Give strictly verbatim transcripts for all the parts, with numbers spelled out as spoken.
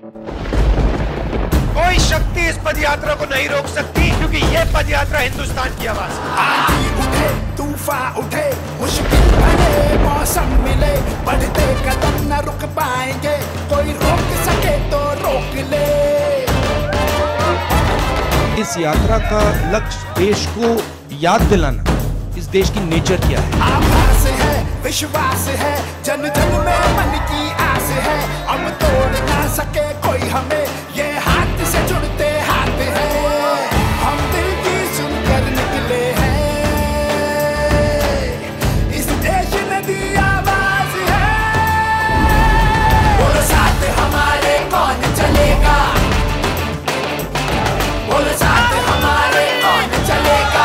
कोई शक्ति इस पदयात्रा को नहीं रोक सकती, क्योंकि ये पदयात्रा हिंदुस्तान की आवाज है। आंधी उठे, तूफान उठे, मुश्किल भरे मौसम मिले, बढ़ते कदम न रुक पाएंगे, कोई रोक सके तो रोक ले। इस यात्रा का लक्ष्य देश को याद दिलाना इस देश की नेचर क्या है। आभास है, विश्वास है, जन जन में मन की आस है, अब तोड़ ना सके कोई हमें, ये हाथ से जुड़ते हाथ है, हम दिल की सुनकर निकले हैं, इस देश ने दी आवाज है। बोलो साथ हमारे कौन चलेगा, बोलो साथ हमारे कौन चलेगा,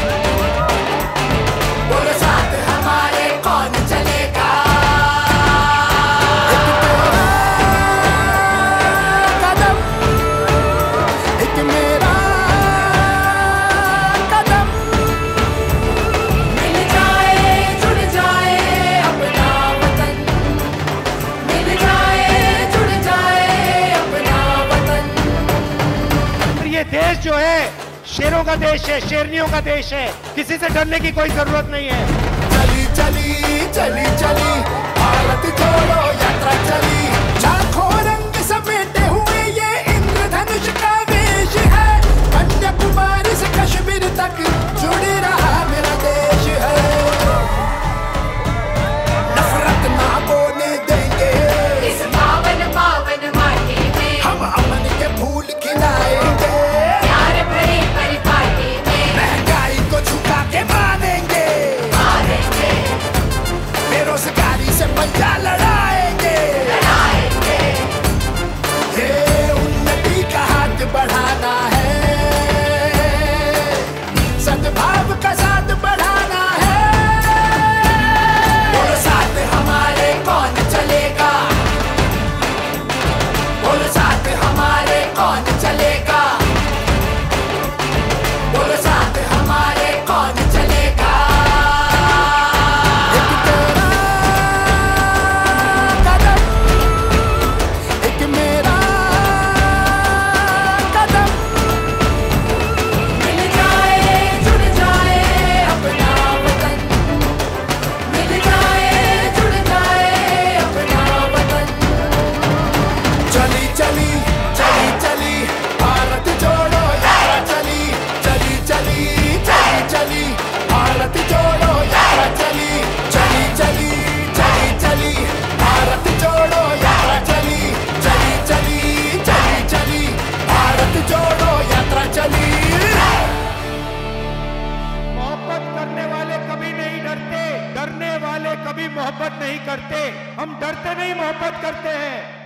बोलो साथ हमारे कौन चलेगा। एक तेरा कदम, एक मेरा कदम, मिल जाए जुड़ जाए अपना वतन, मिल जाए जुड़ जाए अपना वतन। ये देश जो है शेरों का देश है, शेरनियों का देश है, किसी से डरने की कोई जरूरत नहीं है। चली चली चली चली भारत जोड़ो यात्रा चली, लाखों रंग समेटे हुए ये इंद्रधनुष का वेश है, कन्याकुमारी से कश्मीर तक जुड़ रहा मेरा देश है, नफरत ना बोने देंगे इस पावन पावन माटी में, हम अमन के फूल खिलाएंगे, प्यार भरी परिपाटी में, महंगाई को झुका के मानेंगे, मारेंगे बेरोजगारी से पंजा लड़ाएंगे, लड़ाएंगे। ये उन्नति का हाथ बढ़ाना है, सद्भाव का साथ बढ़ाना है। बोलो साथ हमारे कौन चलेगा, बोलो साथ हमारे कौन चलेगा, बोलो साथ हमारे कौन चलेगा। एक तेरा कदम, एक मेरा कदम, मिल जाए जुड़ जाए अपना वतन, मिल जाए जुड़ जाए अपना वतन। चली चली चली चली भारत जोड़ो यात्रा चली, चली चली चली चली भारत जोड़ो यात्रा चली, चली चली चली चली भारत जोड़ो यात्रा चली, चली चली चली चली भारत जोड़ो यात्रा चली। मोहब्बत करने वाले कभी नहीं डरते, डरने वाले कभी मोहब्बत नहीं करते। हम डरते नहीं, मोहब्बत करते हैं।